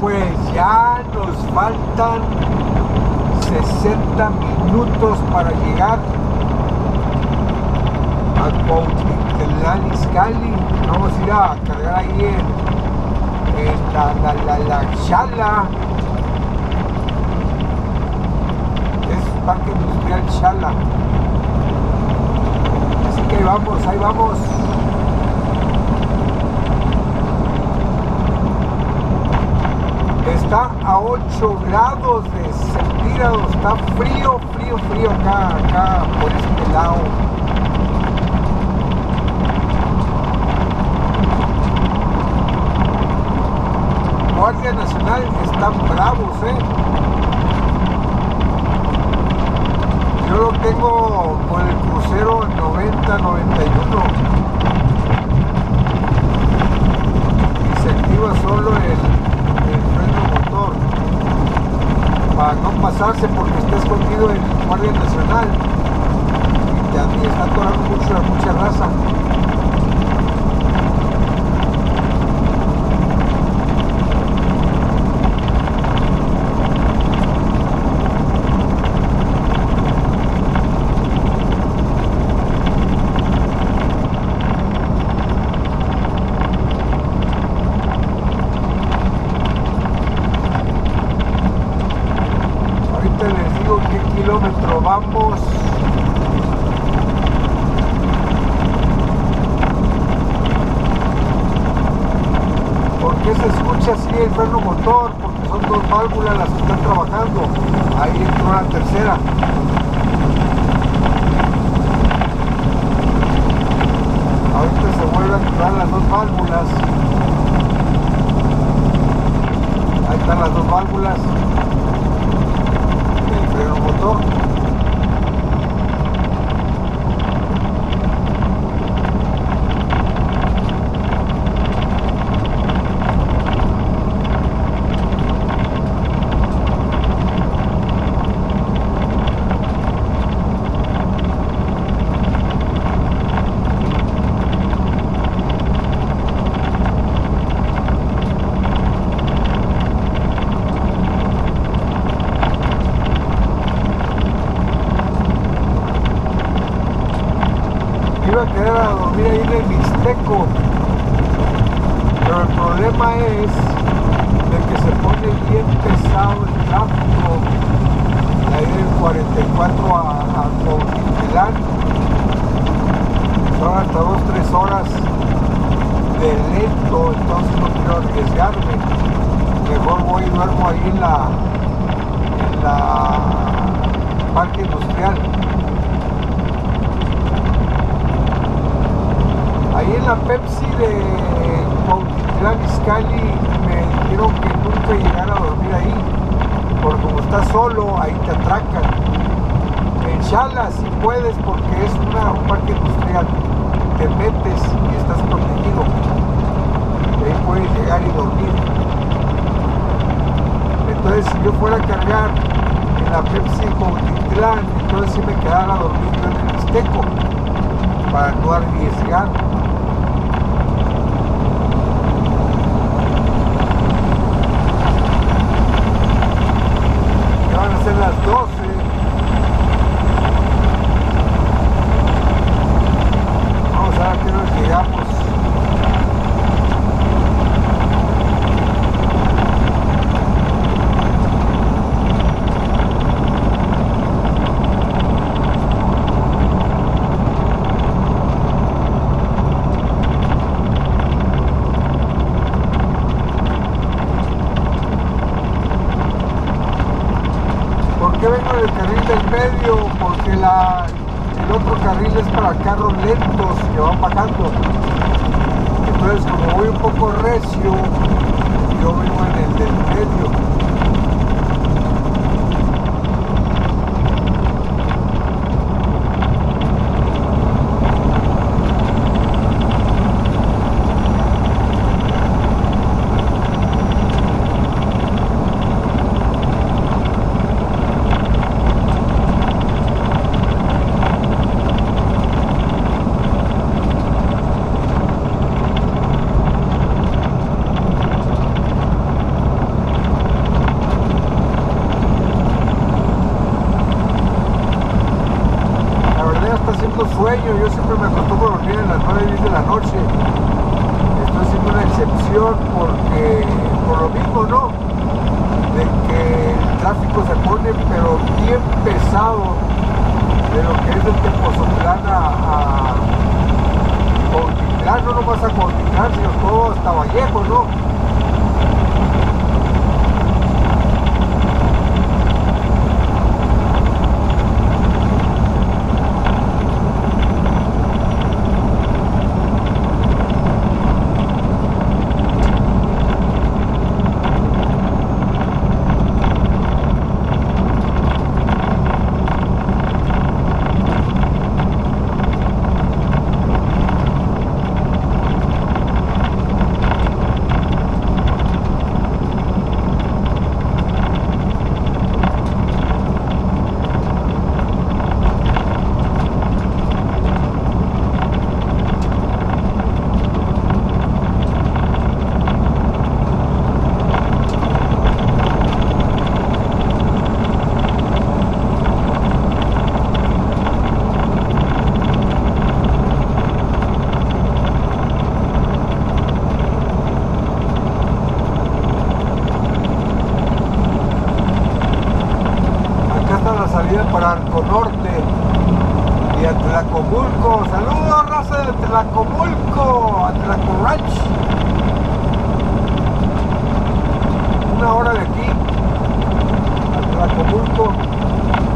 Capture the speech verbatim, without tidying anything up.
pues ya nos faltan sesenta minutos para llegar a Cuautitlán Izcalli. Vamos a ir a cargar ahí en, en la, la, la, la Xala. Es Parque Industrial Xala. Así que ahí vamos, ahí vamos. Está a ocho grados de centígrados, está frío, frío, frío acá, acá por este lado. Guardia Nacional están bravos, eh. Yo lo tengo con el crucero noventa noventa y uno y se activa solo el para no pasarse porque está escondido el Guardia Nacional y también está atorando mucho a mucha raza. Vamos. ¿Por qué se escucha así el freno motor? Porque son dos válvulas las que están trabajando. Ahí entró la tercera. Ahorita se vuelven a activar las dos válvulas. Ahí están las dos válvulas del freno motor. Iba a quedar a dormir ahí en el Mixteco, pero el problema es de que se pone bien pesado el tráfico ahí del cuarenta y cuatro a, a Cuautitlán. Son hasta dos tres horas de lento, entonces no quiero arriesgarme. Mejor voy y duermo ahí en la en la Parque Industrial. Ahí en la Pepsi de Cuautitlán Izcalli me dijeron que nunca llegara a dormir ahí, porque como estás solo, ahí te atracan. En Xala sí puedes porque es una, un parque industrial, te metes y estás protegido, y ahí puedes llegar y dormir. Entonces si yo fuera a cargar en la Pepsi de Cuautitlán, entonces sí me quedara a dormir yo en el Mixteco, para no arriesgar. En las doce vamos a ver a qué nos llegamos. ¿Por qué vengo en el carril del medio? Porque la, el otro carril es para carros lentos que van bajando. Entonces, como voy un poco recio, yo vengo en el del medio. noche. Estoy haciendo una excepción porque por lo mismo, ¿no? De que el tráfico se pone pero bien pesado de lo que es el Tepozotlán a, a Cuautitlán, no nomás a Cuautitlán, sino todo hasta Vallejo, ¿no? Para Arco Norte y a Tlacomulco. Saludos, raza de Tlacomulco, a Tlaco Ranch. Una hora de aquí a Tlacomulco.